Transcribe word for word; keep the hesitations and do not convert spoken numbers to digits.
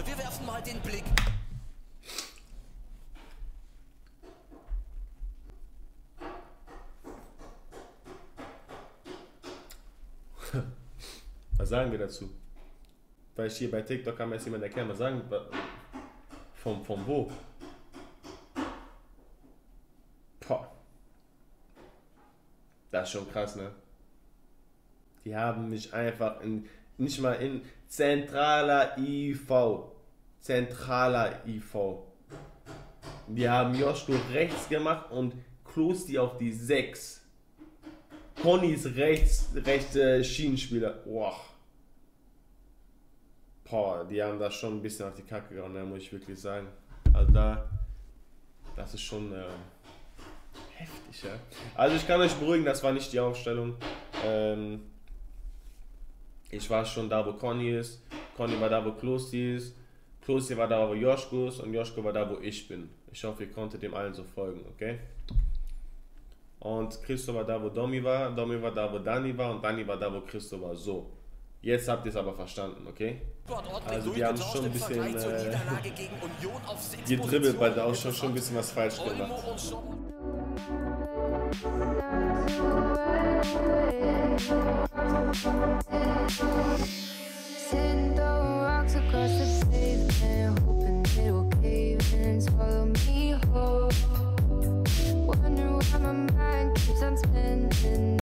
Freunde, wir werfen mal den Blick. Was sagen wir dazu? Weil ich hier bei TikTok kann mir jetzt jemand erklären, was sagen wir? Vom, vom wo? Boah. Das ist schon krass, ne? Die haben mich einfach in, nicht mal in zentraler I V. Zentraler I V. Die haben Joschko rechts gemacht und Klosti auf die sechs. Conny ist rechts, rechte Schienenspieler. Boah. Boah, die haben das schon ein bisschen auf die Kacke gehauen, ne, muss ich wirklich sagen. Also da, das ist schon äh, heftig, ja. Also ich kann euch beruhigen, das war nicht die Aufstellung. Ähm, ich war schon da, wo Conny ist. Conny war da, wo Klosti ist. Klosti war da, wo Joschko ist. Und Joschko war da, wo ich bin. Ich hoffe, ihr konntet dem allen so folgen, okay? Und Christo war da, wo Domi war, Domi war da, wo Dani war und Dani war da, wo Christo war. So, jetzt habt ihr es aber verstanden, okay? Also die haben schon ein bisschen äh, gedribbelt, weil da auch schon, schon ein bisschen was falsch gemacht. Wonder why my mind keeps on spinning.